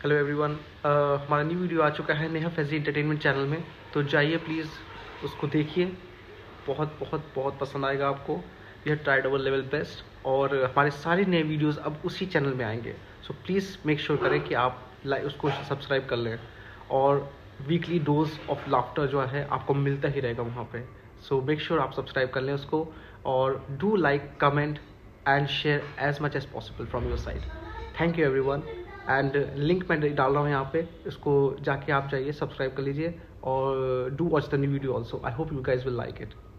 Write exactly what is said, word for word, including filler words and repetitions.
Hello everyone, हमारा new video आ चुका है नेहा फैजी एंटरटेनमेंट चैनल में। तो जाइए प्लीज़ उसको देखिए, बहुत बहुत बहुत पसंद आएगा आपको। यह ट्राई डबल लेवल बेस्ट, और हमारे सारे नए वीडियोस अब उसी चैनल में आएंगे। सो प्लीज़ मेक श्योर करें कि आप लाइक उसको सब्सक्राइब कर लें, और वीकली डोज ऑफ लाफ्टर जो है आपको मिलता ही रहेगा वहाँ पे। सो मेक श्योर आप सब्सक्राइब कर लें उसको, और do like, comment and share as much as possible from your side. Thank you everyone. And link मैं डाल रहा हूँ यहाँ पे, इसको जाके आप जाइए, सब्सक्राइब कर लीजिए, और do watch the new video also. I hope you guys will like it.